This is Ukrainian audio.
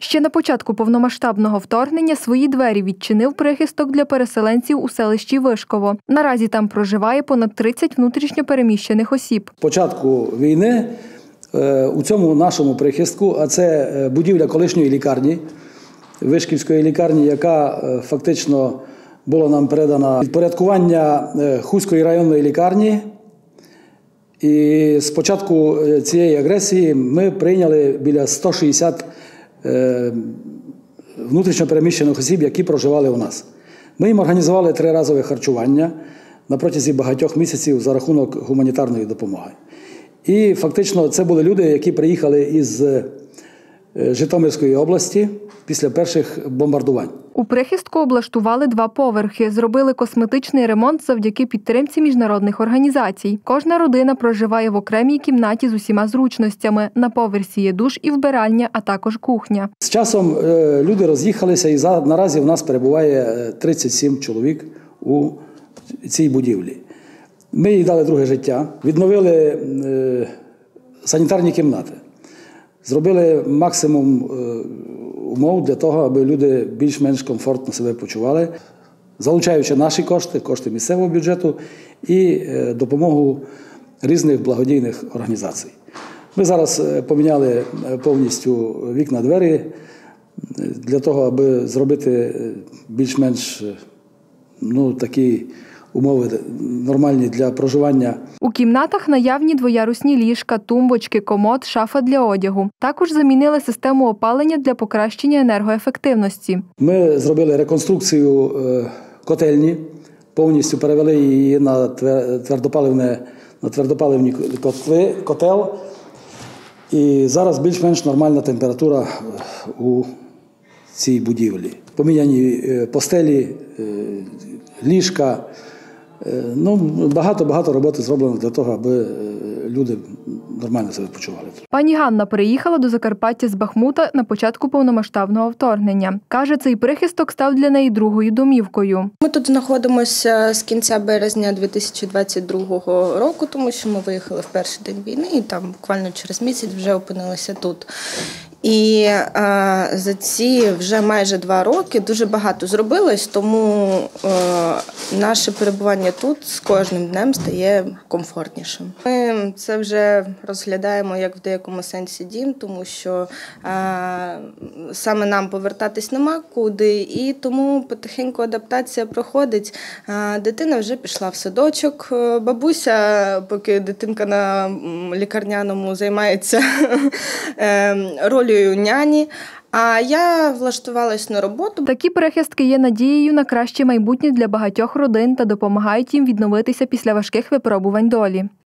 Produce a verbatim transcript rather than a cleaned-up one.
Ще на початку повномасштабного вторгнення свої двері відчинив прихисток для переселенців у селищі Вишково. Наразі там проживає понад тридцять внутрішньо переміщених осіб. З початку війни у цьому нашому прихистку, а це будівля колишньої лікарні, Вишківської лікарні, яка фактично була нам передана підпорядкування Хуської районної лікарні. І з початку цієї агресії ми прийняли біля ста шістдесяти внутрішньо переміщених осіб, які проживали у нас. Ми їм організували триразове харчування на протязі багатьох місяців за рахунок гуманітарної допомоги. І фактично це були люди, які приїхали із Житомирської області після перших бомбардувань. У прихистку облаштували два поверхи, зробили косметичний ремонт завдяки підтримці міжнародних організацій. Кожна родина проживає в окремій кімнаті з усіма зручностями. На поверсі є душ і вбиральня, а також кухня. З часом люди роз'їхалися і наразі в нас перебуває тридцять сім чоловік у цій будівлі. Ми їй дали друге життя, відновили санітарні кімнати, зробили максимум умов для того, аби люди більш-менш комфортно себе почували, залучаючи наші кошти, кошти місцевого бюджету і допомогу різних благодійних організацій. Ми зараз поміняли повністю вікна-двері для того, аби зробити більш-менш ну, такі умови нормальні для проживання. У кімнатах наявні двоярусні ліжка, тумбочки, комод, шафа для одягу. Також замінили систему опалення для покращення енергоефективності. Ми зробили реконструкцію котельні, повністю перевели її на твердопаливне, на твердопаливні котли, котел. І зараз більш-менш нормальна температура у цій будівлі. Поміняні постелі, ліжка. Ну, багато-багато роботи зроблено для того, аби люди нормально себе почували. Пані Ганна приїхала до Закарпаття з Бахмута на початку повномасштабного вторгнення. Каже, цей прихисток став для неї другою домівкою. Ми тут знаходимося з кінця березня дві тисячі двадцять другого року, тому що ми виїхали в перший день війни і там буквально через місяць вже опинилися тут. І а, за ці вже майже два роки дуже багато зробилось, тому а, наше перебування тут з кожним днем стає комфортнішим. Ми це вже розглядаємо як в деякому сенсі дім, тому що а, саме нам повертатись нема куди, і тому потихеньку адаптація проходить. А, дитина вже пішла в садочок, бабуся, поки дитинка на лікарняному займається ролью няні, а я влаштувалась на роботу. Такі перехистки є надією на краще майбутнє для багатьох родин та допомагають їм відновитися після важких випробувань долі.